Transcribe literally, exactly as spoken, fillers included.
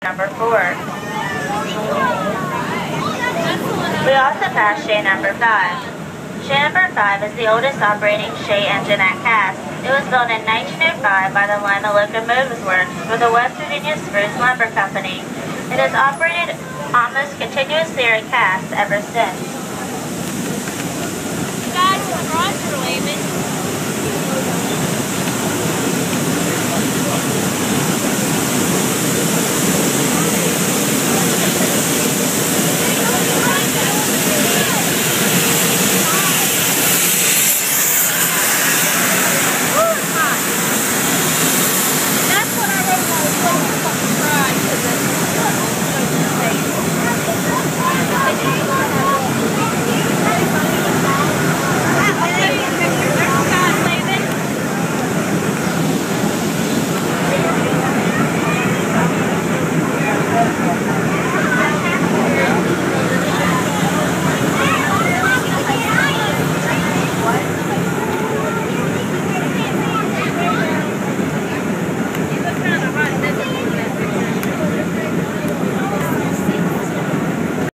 number four. We also passed Shay number five. Shay number five is the oldest operating Shay engine at Cass. It was built in nineteen oh five by the line of locomotives works for the West Virginia Spruce Lumber Company. It has operated almost continuously at Cass ever since.